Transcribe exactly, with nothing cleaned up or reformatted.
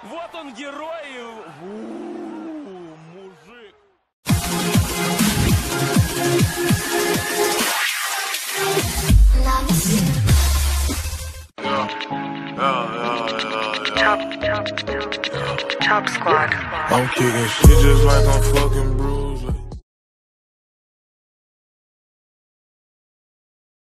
Вот он герой. У-у-у, мужик. Yeah, yeah, yeah, yeah, Top, top, top, top squad. I'm kicking shit just like I'm fucking Bruce.